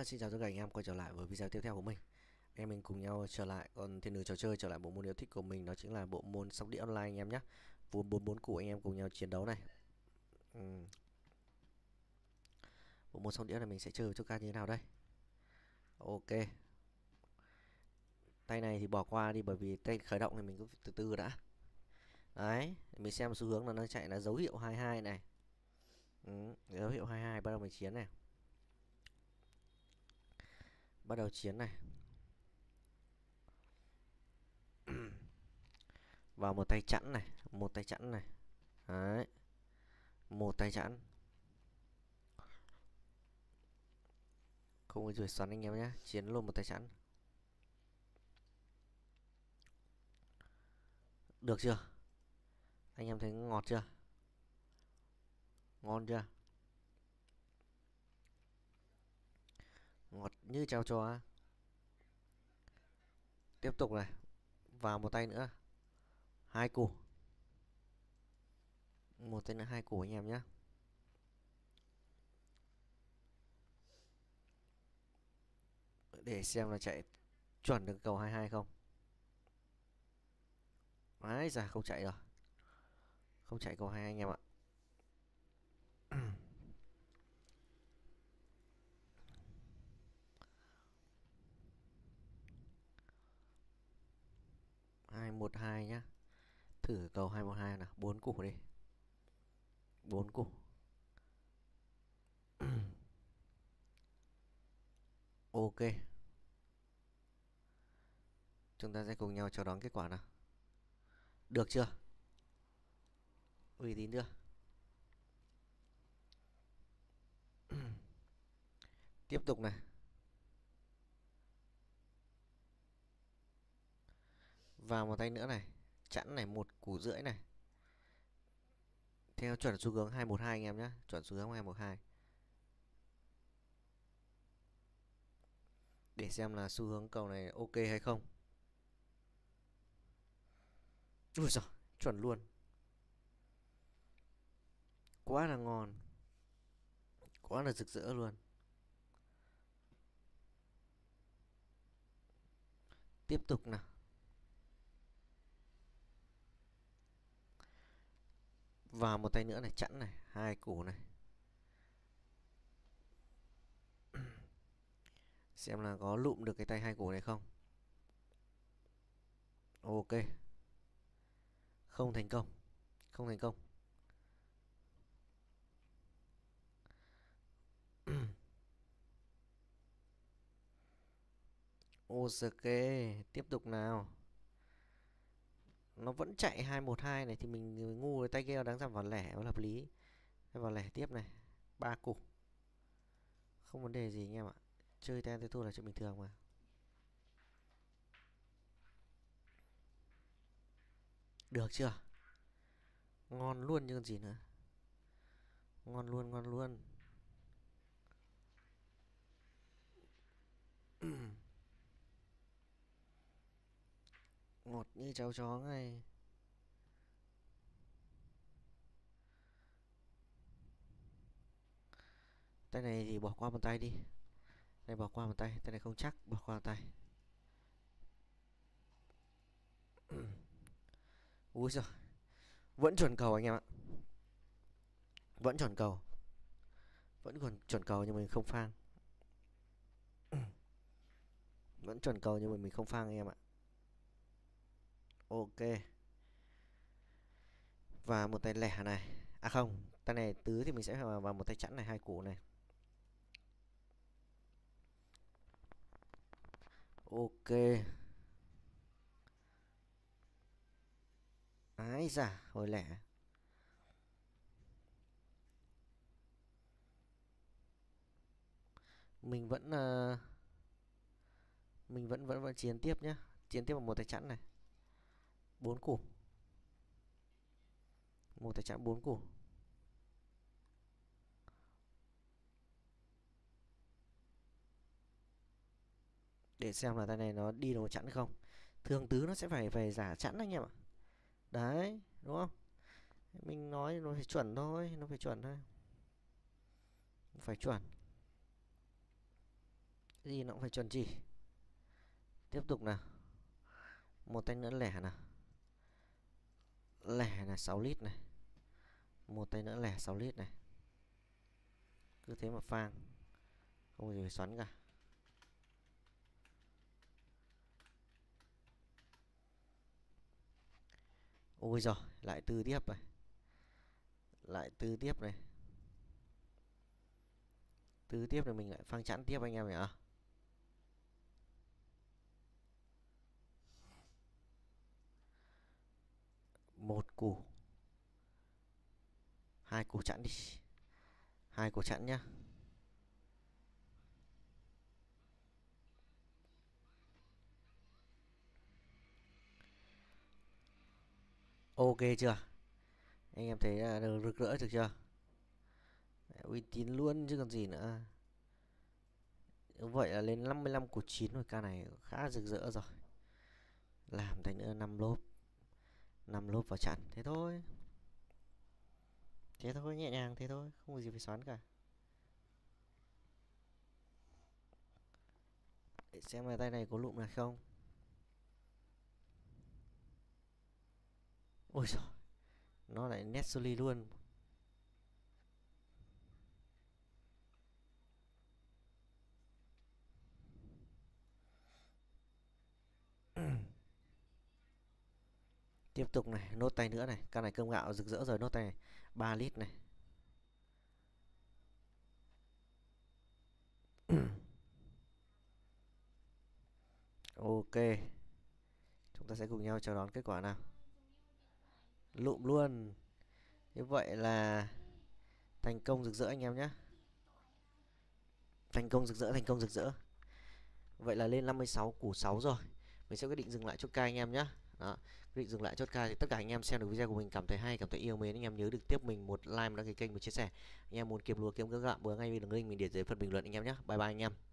Xin chào tất cả anh em quay trở lại với video tiếp theo của mình. Anh em mình cùng nhau trở lại còn thiên đường trò chơi, trở lại bộ môn yêu thích của mình, đó chính là bộ môn sóc đĩa online anh em nhé. Vốn 44 củ anh em cùng nhau chiến đấu này. Bộ môn sóc đĩa này mình sẽ chơi với chốt ca như thế nào đây? Ok. Tay này thì bỏ qua đi bởi vì tay khởi động này mình cứ từ từ đã. Đấy, mình xem xu hướng là nó chạy là dấu hiệu 22 này. Dấu hiệu 22 bắt đầu mình chiến này. Bắt đầu chiến này. Vào một tay chẵn này, một tay chẵn này. Đấy. Một tay chẵn. Không có rủi xoắn anh em nhé, chiến luôn một tay chẵn. Được chưa? Anh em thấy ngọt chưa? Ngon chưa? Ngọt như cháo chó. Tiếp tục này. Vào một tay nữa. Hai củ. Một tay nữa hai củ anh em nhé. Để xem là chạy chuẩn được cầu 22 không. Đấy, dạ không chạy rồi. Không chạy cầu 22 anh em ạ. Hai một hai nhá. Thử cầu 212 nào, 4 củ đi. 4 củ. Ok. Chúng ta sẽ cùng nhau chờ đón kết quả nào. Được chưa? Uy tín chưa? Tiếp tục này. Vào một tay nữa này. Chẵn này, một củ rưỡi này. Theo chuẩn xu hướng 212 anh em nhé. Chuẩn xu hướng 212. Để xem là xu hướng cầu này ok hay không. Ui giời, chuẩn luôn. Quá là ngon. Quá là rực rỡ luôn. Tiếp tục nào. Vào một tay nữa này, chẵn này, hai củ này. Xem là có lụm được cái tay hai củ này không. Ok. Không thành công. Không thành công. Ok, tiếp tục nào. Nó vẫn chạy 212 này thì mình ngu, tay kia đáng ra vào lẻ mới hợp lý. Vào lẻ tiếp này, ba củ. Không vấn đề gì anh em ạ. Chơi ten tới thua là chuyện bình thường mà. Được chưa? Ngon luôn như còn gì nữa. Ngon luôn, ngon luôn. Ngọt như cháu chó ngay. Tay này thì bỏ qua một tay đi. Đây bỏ qua một tay, tay này không chắc, bỏ qua một tay. Úi giời, vẫn chuẩn cầu anh em ạ. Vẫn chuẩn cầu. Vẫn còn chuẩn cầu nhưng mình không phang. Vẫn chuẩn cầu nhưng mà mình không phang anh em ạ. Ok. Và một tay lẻ này. À không, tay này tứ thì mình sẽ vào một tay chẵn này, hai củ này. Ok. Ái da, hồi lẻ. Mình vẫn mình vẫn chiến tiếp nhá. Chiến tiếp vào một tay chẵn này. Bốn củ. Một tay chẵn bốn củ. Để xem là tay này nó đi được một chẵn không. Thường tứ nó sẽ phải giả chẵn anh em ạ. Đấy, đúng không? Mình nói nó phải chuẩn thôi, nó phải chuẩn thôi. Phải chuẩn. Cái gì nó cũng phải chuẩn chỉ. Tiếp tục nào. Một tay nữa lẻ nào. Lẻ là 6 lít này. Một tay nữa lẻ 6 lít này. Cứ thế mà phang. Không có gì phải xoắn cả. Ôi giời, lại tư tiếp này. Lại tư tiếp này. Tư tiếp này mình lại phang chẵn tiếp anh em nhỉ. Một củ. Hai củ chẵn đi. Hai củ chẵn nhá. Ok chưa? Anh em thấy rực rỡ được chưa? Uy tín luôn chứ còn gì nữa. Vậy là lên 55 củ 9 rồi, ca này khá rực rỡ rồi. Làm thành nữa 5 lốp. 5 lốp vào chặn. Thế thôi. Thế thôi, nhẹ nhàng thế thôi, không có gì phải xoắn cả. Để xem là tay này có lụm nào không. Ôi giời, nó lại nét soli luôn. Tiếp tục này, nốt tay nữa này. Con này cơm gạo rực rỡ rồi, nốt tay này 3 lít này. Ok, chúng ta sẽ cùng nhau chờ đón kết quả nào. Lụm luôn. Như vậy là thành công rực rỡ anh em nhé. Thành công rực rỡ, thành công rực rỡ. Vậy là lên 56 củ 6 rồi. Mình sẽ quyết định dừng lại chốt ca anh em nhé. Đó, quyết định dừng lại chốt ca thì tất cả anh em xem được video của mình cảm thấy hay, cảm thấy yêu mến, anh em nhớ được tiếp mình một like, một đăng ký kênh, một chia sẻ. Anh em muốn kiếm lúa kiếm gạo bữa ngay đường link mình để dưới phần bình luận anh em nhé. Bye bye anh em.